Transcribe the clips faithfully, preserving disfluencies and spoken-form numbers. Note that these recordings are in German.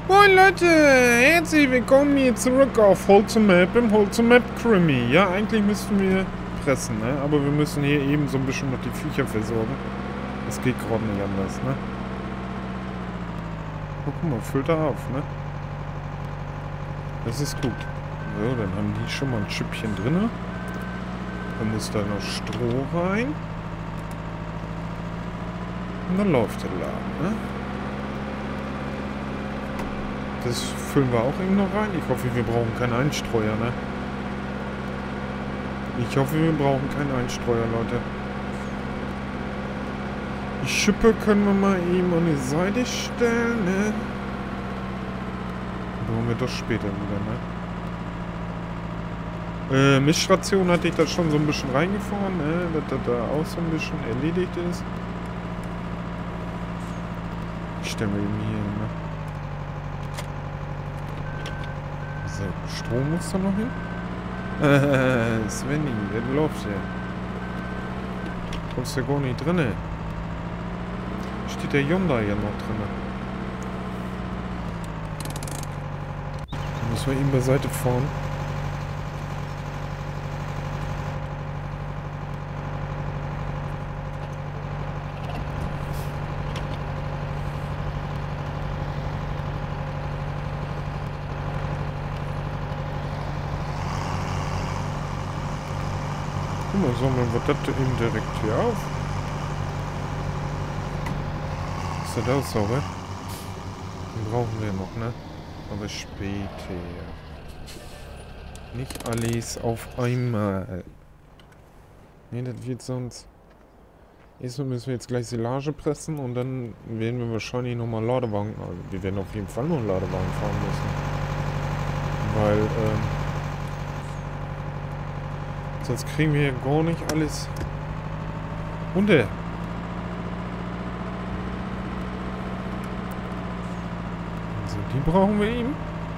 Moin Leute, herzlich willkommen hier zurück auf Holzemap im Holzemap Krimi. Ja, eigentlich müssten wir pressen, ne? Aber wir müssen hier eben so ein bisschen noch die Viecher versorgen. Das geht gerade nicht anders, ne? Oh, guck mal, füllt er auf, ne? Das ist gut. So, dann haben die schon mal ein Schüppchen drin. Dann muss da noch Stroh rein. Und dann läuft der Laden, ne? Das füllen wir auch eben noch rein. Ich hoffe, wir brauchen keinen Einstreuer, ne? Ich hoffe, wir brauchen keinen Einstreuer, Leute. Die Schippe können wir mal eben an die Seite stellen, ne? Brauchen wir doch später wieder, ne? Äh, Mischration hatte ich da schon so ein bisschen reingefahren, ne? Dass das da auch so ein bisschen erledigt ist. Ich stelle mir eben hier, ne? So, Strom muss da noch hin. Äh, Svenny, das läuft ja. Kommst ja gar nicht drinne. Steht der Hyundai ja noch drinne. Da müssen wir ihn beiseite fahren. Guck mal, sammeln wir das eben direkt hier auf. Ist das auch sauber? Den brauchen wir noch, ne? Aber später. Nicht alles auf einmal. Ne, das wird sonst... Erstmal müssen wir jetzt gleich Silage pressen und dann werden wir wahrscheinlich nochmal Ladewagen... Also wir werden auf jeden Fall noch einen Ladewagen fahren müssen. Weil, ähm... sonst kriegen wir ja gar nicht alles runter. Also die brauchen wir eben.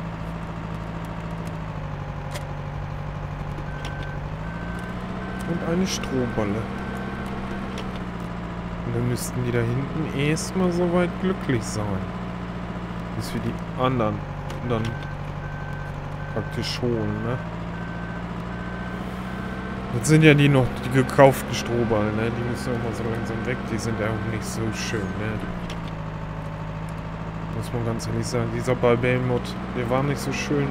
Und eine Strohballe. Und dann müssten die da hinten erstmal soweit glücklich sein. Bis wir die anderen dann praktisch holen, ne? Das sind ja die noch, die gekauften Strohballen, ne? Die müssen auch mal so langsam weg. Die sind ja auch nicht so schön, ne? Muss man ganz ehrlich sagen. Dieser Ball-Bell-Mod, der war nicht so schön.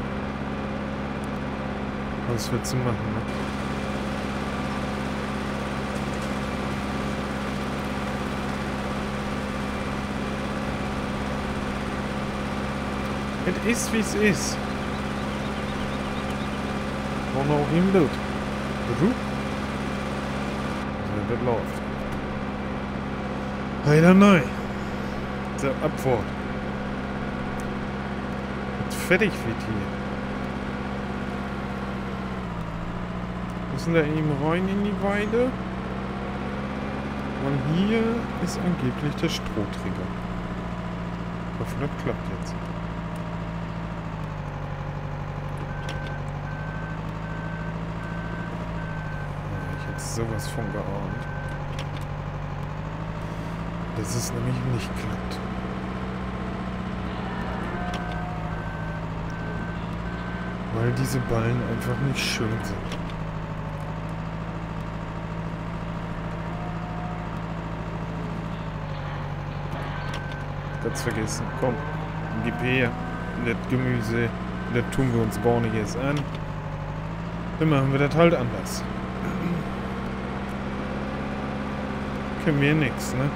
Was willst du machen, ne? Es ist, wie es ist. Und auch im Bild. Du? Also, das läuft. Leider nein. So, Abfahrt. Jetzt fertig wird hier. Müssen da eben rein in die Weide. Und hier ist angeblich der Strohträger. Ich hoffe, das klappt jetzt. Sowas von geahnt. Dass es nämlich nicht klappt. Weil diese Ballen einfach nicht schön sind. Ganz vergessen. Komm, gib her. Das Gemüse, das tun wir uns gar nicht erst an. Dann machen wir das halt anders. Können wir nix, ne?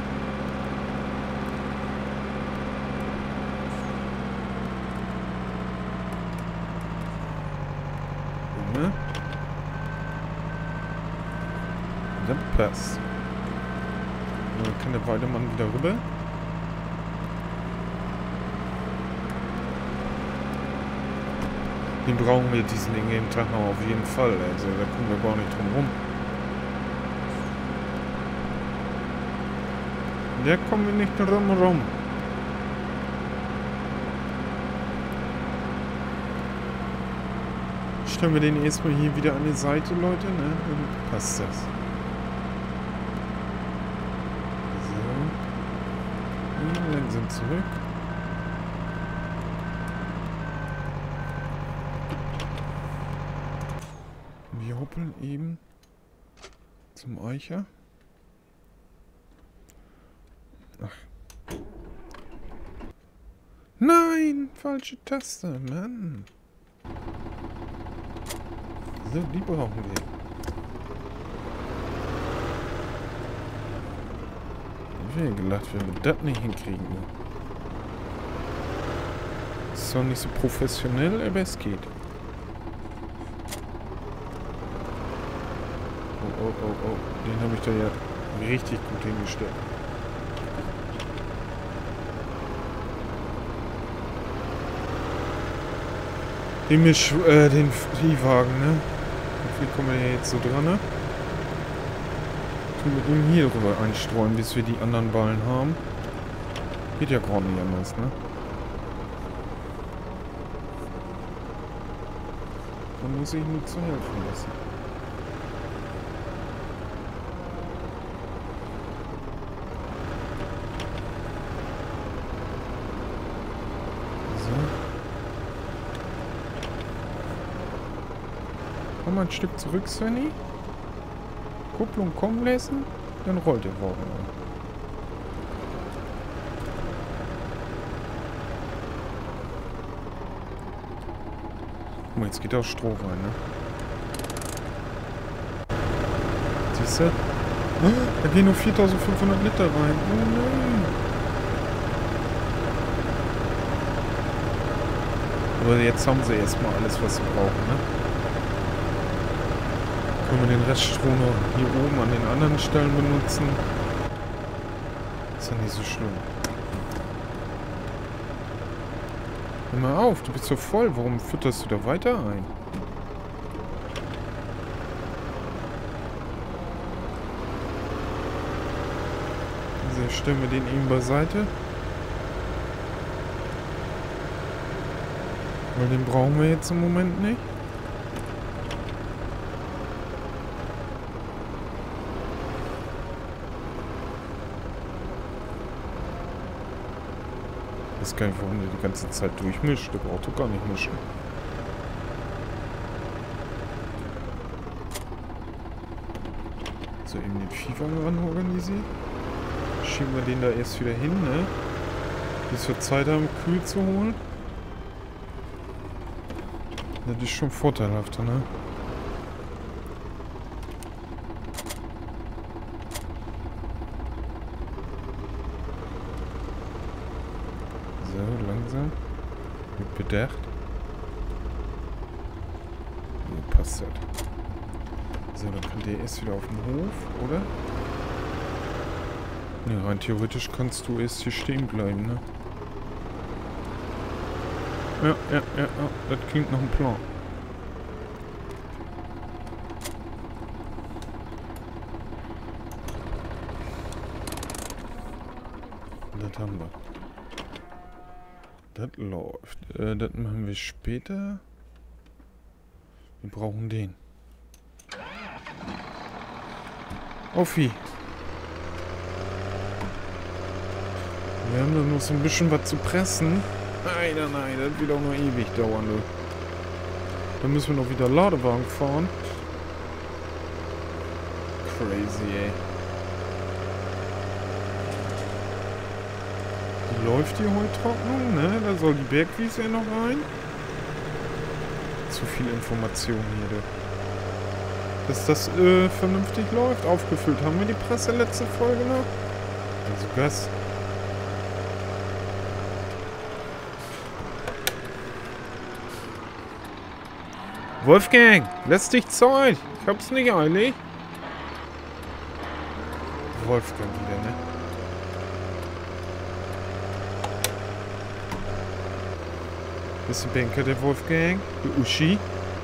Ne? Das passt. Dann kann der Weidemann wieder rüber. Den brauchen wir diesen Ding jeden Tag noch auf jeden Fall. Also da kommen wir gar nicht drum rum. Da kommen wir nicht drum rum. Stellen wir den erstmal hier wieder an die Seite, Leute, ne? Dann passt das. So. Und langsam zurück. wir hoppeln eben zum Eicher. Ach. Nein, falsche Taste, Mann. So, die brauchen wir. Ich hätte gedacht, wenn wir das nicht hinkriegen. Das ist doch nicht so professionell, aber es geht. Oh, oh, oh, oh. Den habe ich da ja richtig gut hingestellt. Den Misch, äh, den Viehwagen, ne? Wie kommen wir ja jetzt so dran, ne? Tun wir ihn hier rüber einstreuen, bis wir die anderen Ballen haben. Geht ja gerade nicht anders, ne? Da muss ich nur zu helfen lassen. Komm mal ein Stück zurück, Svenny. Kupplung kommen lassen, dann rollt der Wagen an. Guck mal, jetzt geht auch Stroh rein, ne? Siehst du? Da gehen nur viertausendfünfhundert Liter rein. Oh nein. Aber jetzt haben sie erstmal alles, was sie brauchen, ne? Können wir den Reststrom noch hier oben an den anderen Stellen benutzen. Ist ja nicht so schlimm. Hör mal auf, du bist so voll. Warum fütterst du da weiter ein? Also stellen wir den eben beiseite. Weil den brauchen wir jetzt im Moment nicht. Ich weiß gar nicht, warum der die ganze Zeit durchmischt. Der braucht doch gar nicht mischen. So, eben den Viehwagen ran organisieren. Schieben wir den da erst wieder hin, ne? Bis wir Zeit haben, Kühe zu holen. Das ist schon vorteilhafter, ne? So, langsam. Mit Bedacht. So, passt das. So, dann kann der erst wieder auf dem Hof, oder? Ne, rein theoretisch kannst du erst hier stehen bleiben, ne? Ja, ja, ja, ja, das klingt nach einem Plan. Das haben wir. Das läuft. Äh, das machen wir später. Wir brauchen den. Auffi. Wir haben da noch so ein bisschen was zu pressen. Nein, nein, nein, das wird auch noch ewig dauern, du. Dann müssen wir noch wieder Ladewagen fahren. Crazy, ey. Die läuft die Heutrocknung, ne? Da soll die Bergwiese ja noch rein. Zu viel Information hier, du. Dass das äh, vernünftig läuft. Aufgefüllt haben wir die Presse letzte Folge noch. Also Gas. Wolfgang, lass dich Zeit. Ich hab's nicht eilig. Wolfgang wieder, ne? Ist der Banker der Wolfgang? Der Uschi?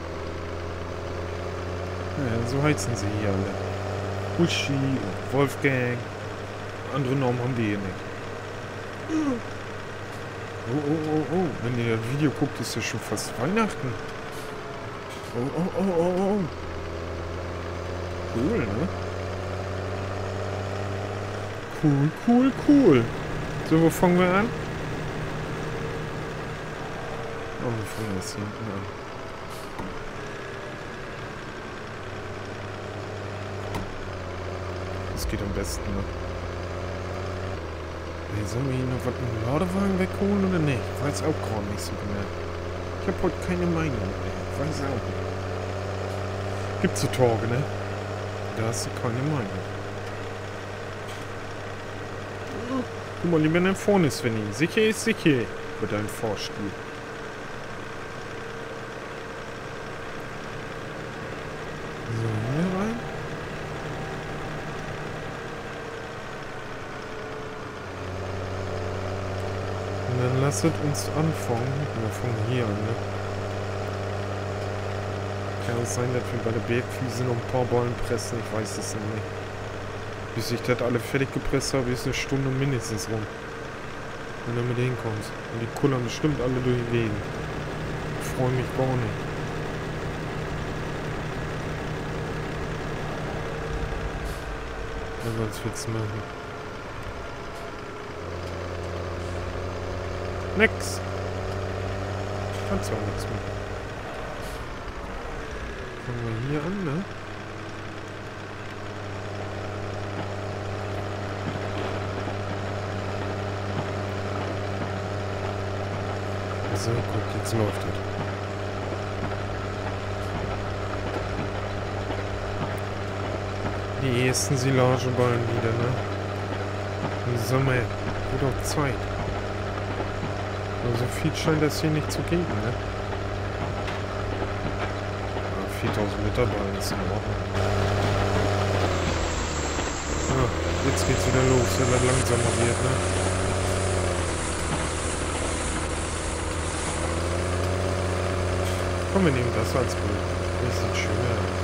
Ja, so heizen sie hier alle. Uschi, Wolfgang. Andere Namen haben die hier nicht. Oh, oh, oh, oh. Wenn ihr das Video guckt, ist ja schon fast Weihnachten. Oh, oh, oh, oh, oh. Cool, ne? Cool, cool, cool. So, wo fangen wir an? Oh, wir fangen jetzt hier hinten an. das geht am besten, ne? Hey, sollen wir hier noch was mit dem Ladewagen wegholen oder nicht? Ich weiß auch gerade nicht so genau. Ich habe heute keine Meinung mehr. Ich weiß auch nicht. Gibt's so Tage, ne? Da hast du keine Meinung. Guck mal, lieber nach vorne, Svenny. Sicher ist sicher. Mit deinem Vorstil. So, hier rein. Und dann lasst uns anfangen. Wir fangen hier an, ne? Kann es sein, dass wir bei der Bergwiese noch ein paar Ballen pressen? Ich weiß es noch nicht. Bis ich das alle fertig gepresst habe, ist eine Stunde mindestens rum. Wenn du mit hinkommst. Und die kullern bestimmt alle durch den Wegen. Ich freue mich gar nicht. Ja, sonst wird's machen. Nix. Kannst du auch nichts machen. Fangen wir hier an, ne? So, guck, jetzt läuft das. Die ersten Silageballen wieder, ne? Im Sommer. Wird auch Zeit. Aber so viel scheint das hier nicht zu geben, ne? viertausend Liter Ballen ist in Ordnung. Ah, jetzt geht's wieder los, wenn er langsamer wird, ne? Komm, wir nehmen das als Bild. Das sieht schöner aus.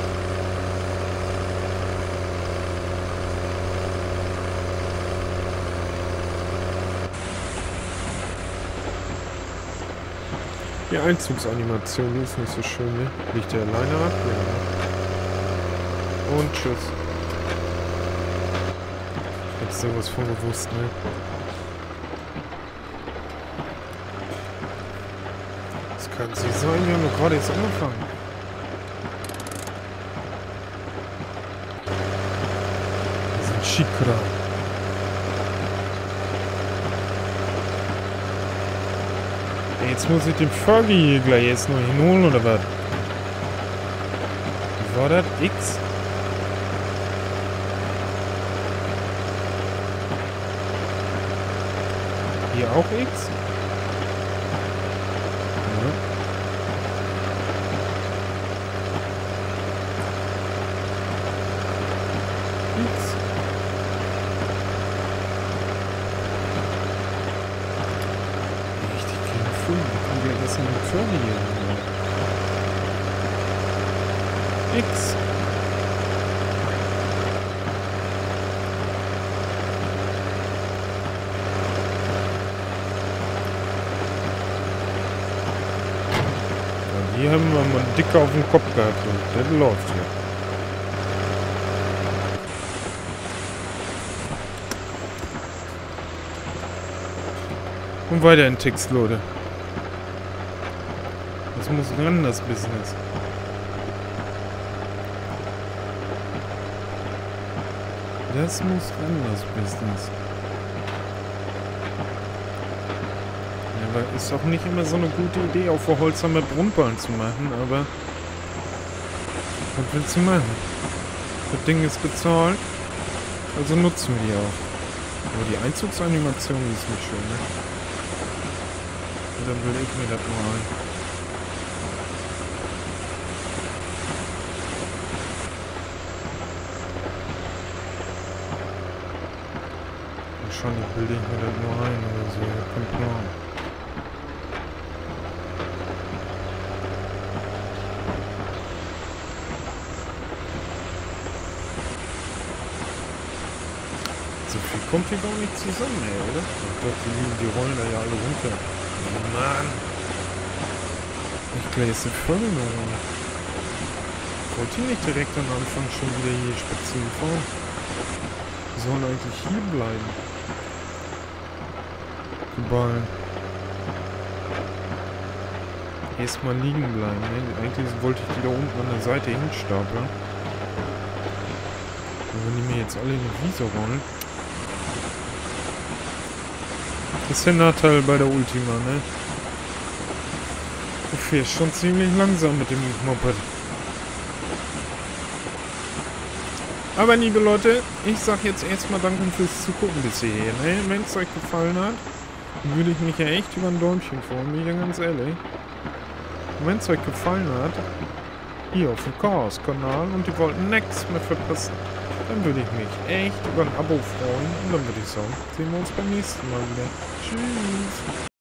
Die Einzugsanimation, die ist nicht so schön, ne? Liegt der alleine ab? Ja. Und tschüss. Hättest du was von gewusst, ne? Das kann sie sein, wir haben doch gerade jetzt angefangen. Wir sind Shikra. Jetzt muss ich den Fergie hier gleich jetzt noch hinholen, oder was? Wie war das? X? Hier auch X? Ja. X. Wir können gleich erstmal einen Curry hier. X. Ja, hier haben wir mal einen Dicker auf dem Kopf gehabt und der läuft hier. Und weiter in Text, Leute. Das muss ran, das Business. Das muss ran, das Business. Ja, aber ist auch nicht immer so eine gute Idee, auf der Holzhammer Brunnballen zu machen, aber was willst du machen? Das Ding ist bezahlt, also nutzen wir die auch. Aber die Einzugsanimation ist nicht schön, ne? Und dann will ich mir das mal ein. Wahrscheinlich bilde ich mir das nur ein oder so, ich hab keinen Plan. So viel kommt hier gar nicht zusammen, ey, oder? Ich dachte, die, die rollen da ja alle runter. Oh Mann! Ich gleich jetzt die Folge noch an. Wollte ich nicht direkt am Anfang schon wieder hier spazieren fahren? Wir sollen eigentlich hier bleiben. Ballen. Erstmal liegen bleiben. Ne? Eigentlich wollte ich die da unten an der Seite hinstapeln. wenn die mir jetzt alle in die Wiese rollen. Das ist der Nachteil bei der Ultima, ne? Du fährst schon ziemlich langsam mit dem Moped. Aber liebe Leute, ich sag jetzt erstmal danke fürs Zugucken bis hierher, ne? Wenn es euch gefallen hat, würde ich mich ja echt über ein Däumchen freuen, bin ich ja ganz ehrlich. Und wenn es euch gefallen hat, hier auf dem Chaos-Kanal und ihr wollt nichts mehr verpassen, dann würde ich mich echt über ein Abo freuen. Und dann würde ich sagen, sehen wir uns beim nächsten Mal wieder. Tschüss.